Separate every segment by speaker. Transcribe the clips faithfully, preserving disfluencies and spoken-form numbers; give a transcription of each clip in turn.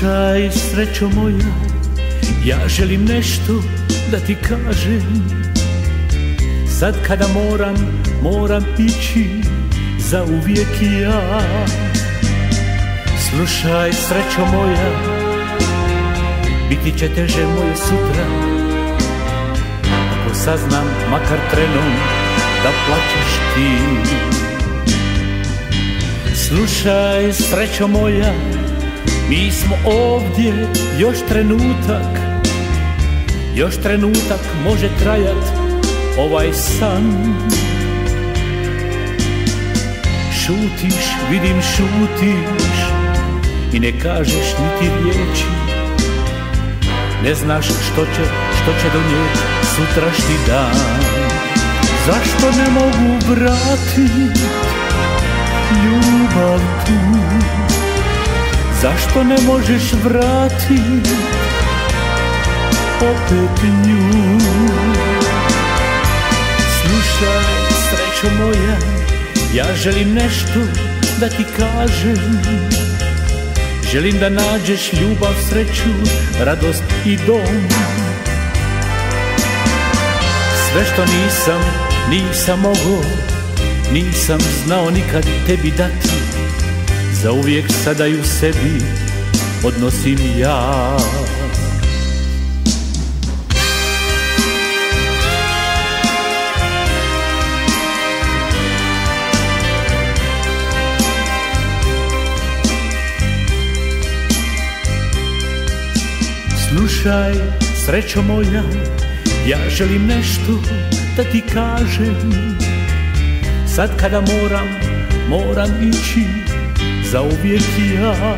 Speaker 1: Slušaj, srećo moja, ja želim nešto da ti kažem. Sad kada moram, moram ići za uvijek ja. Slušaj, srećo moja, biti će teže moje sutra, ako saznam makar trenom da plačeš ti. Slušaj, srećo moja, mi smo ovdje još trenutak, još trenutak može trajat ovaj san. Šutiš, vidim šutiš i ne kažeš niti riječi. Ne znaš što će, što će donijeti sutrašnji dan. Zašto ne mogu vratit ljubav tu? Zašto ne možeš vratit opet nju? Slušaj, srećo moja, ja želim nešto da ti kažem. Želim da nađeš ljubav, sreću, radost i dom. Sve što nisam, nisam mogao, nisam znao nikad tebi dati, zauvijek sada i u sebi odnosim ja. Slušaj, srećo moja, ja želim nešto da ti kažem. Sad kada moram, moram ići zauvijek ja.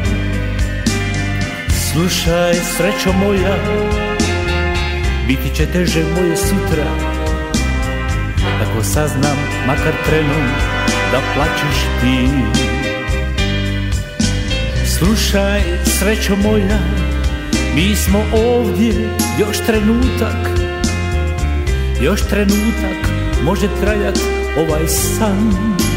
Speaker 1: Slušaj, srećo moja, biti će teže moje sutra, ako saznam makar trenom da plačeš ti. Slušaj, srećo moja, mi smo ovdje još trenutak, još trenutak može trajat ovaj san.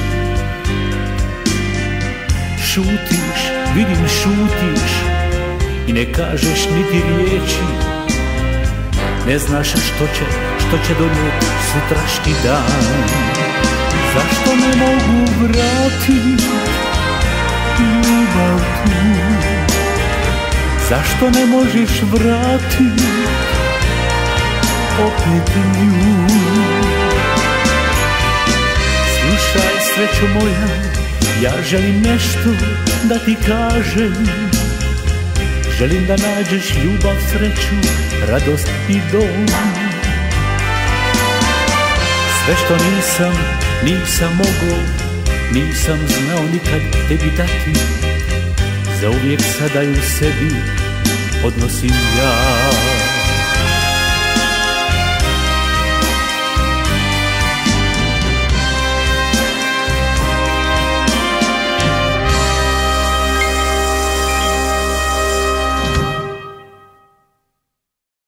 Speaker 1: Šutiš, vidim šutiš i ne kažeš niti riječi. Ne znaš što će, što će donijeti sutrašnji dan. Zašto ne mogu vratit ljubav tu? Zašto ne možeš vratit opet nju? Slušaj, srećo moja, ja želim nešto da ti kažem. Želim da nađeš ljubav, sreću, radost i dom. Sve što nisam, nisam mogao, nisam znao nikad tebi dati, zauvijek sada i u sebi odnosim ja.